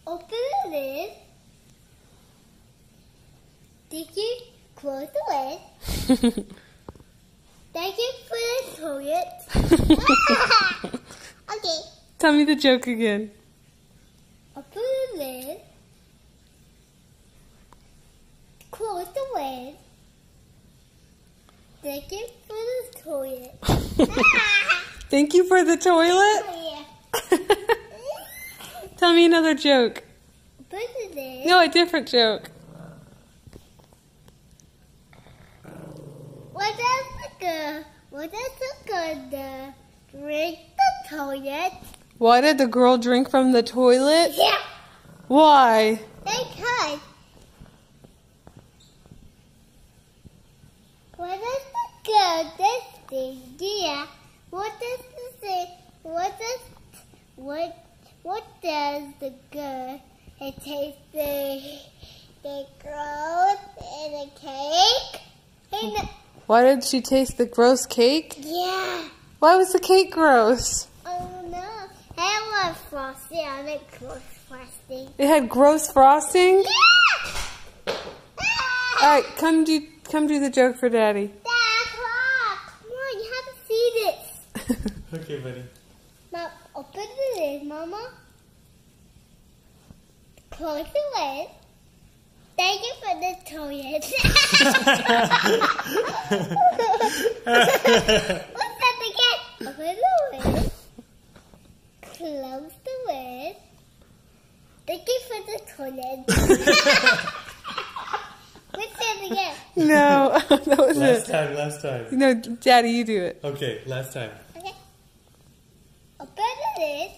Open the lid. Did you close the lid? Thank you for the toilet. Okay. Tell me the joke again. Open the lid. Close the lid. Thank you for the toilet. Thank you for the toilet? Yeah. Tell me another joke. Open the lid. No, a different joke. What does the girl drink the toilet? Why did the girl drink from the toilet? Yeah. Why? Because. What does the girl this thing? Yeah. What does the thing? What does the girl? It tastes the girl in a cake. Why did she taste the gross cake? Yeah. Why was the cake gross? Oh no. I want frosting on it. Gross frosting. It had gross frosting? Yeah. Alright, come do the joke for Daddy. Dad, come on, you have to see this. Okay, buddy. Now, open the lid, Mama. Close the lid. Thank you for the toilet. What's that again? Open the lid. Close the lid. Thank you for the toilet. What's that again? No, that was Last time. No, Daddy, you do it. Okay, last time. Okay. Open the lid.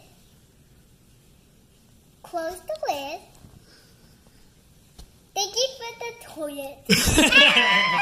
Close the lid. Thank you for the toilet.